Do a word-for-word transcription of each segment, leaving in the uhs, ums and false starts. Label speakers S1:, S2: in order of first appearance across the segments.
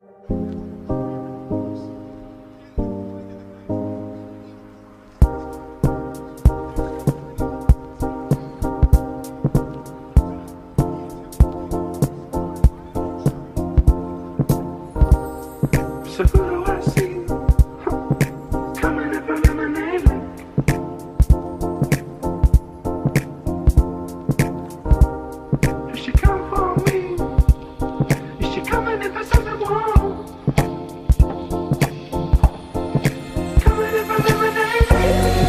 S1: So who do I see coming up a lemonade lane? Is she come for me? Is she coming if I something wrong? Coming if I lemonade lane.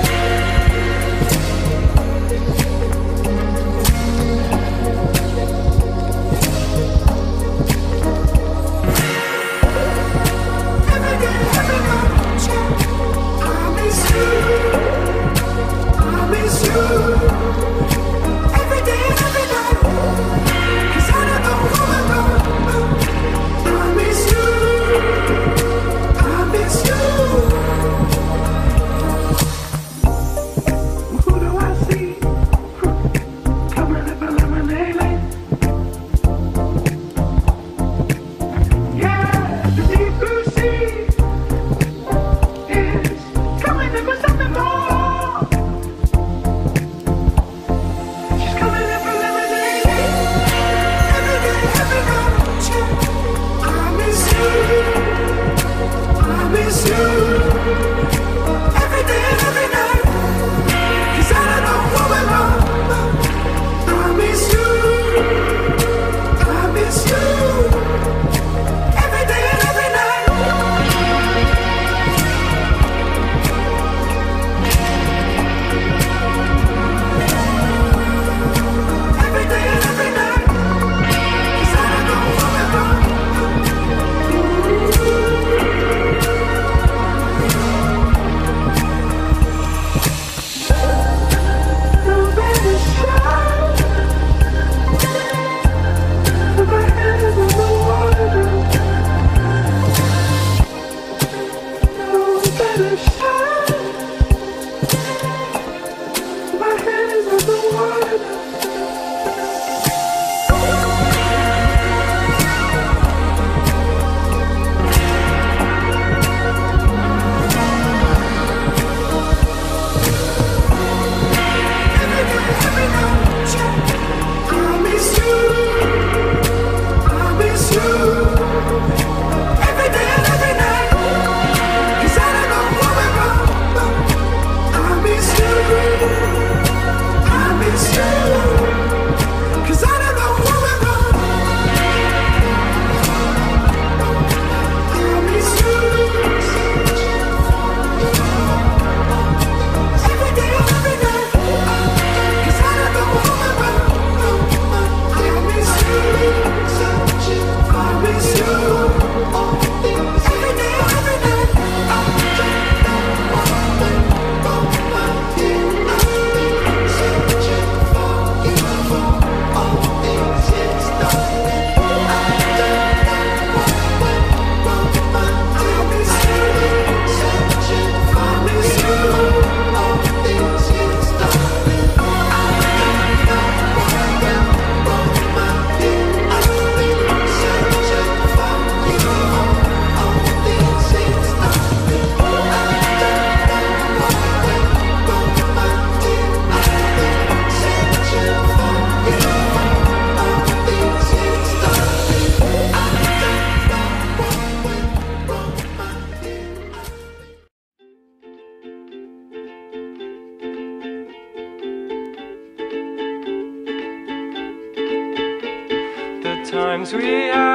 S2: Times we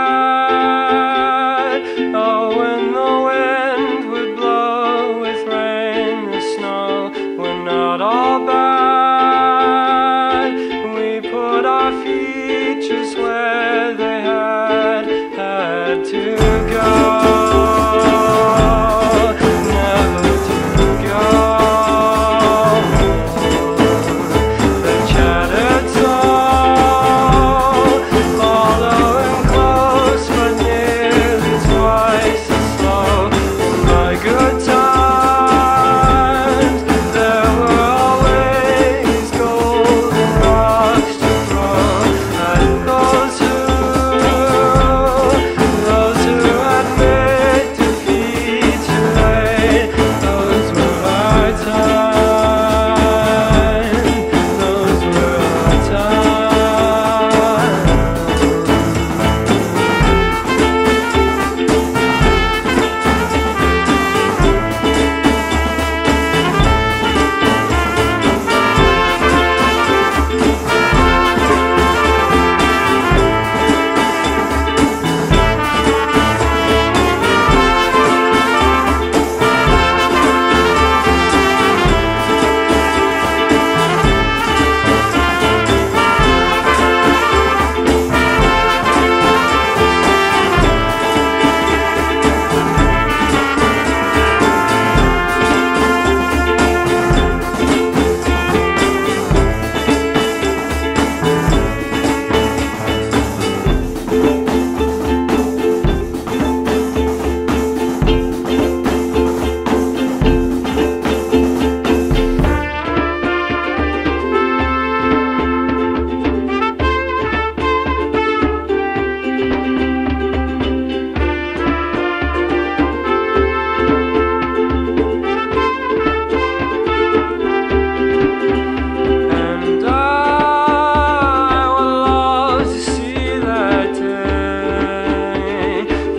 S2: had, oh, when the wind would blow with rain and snow, were not all bad. We put our feet just where they had had to go, never to go. The chattered song, following close but nearly twice as slow. In my good times, there were always golden rocks to throw at those who, those who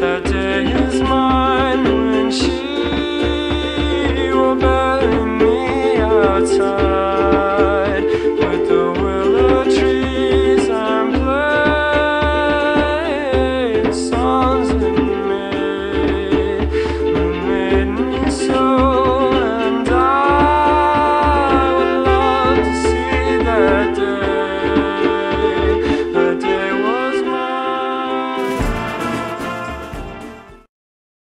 S2: that day.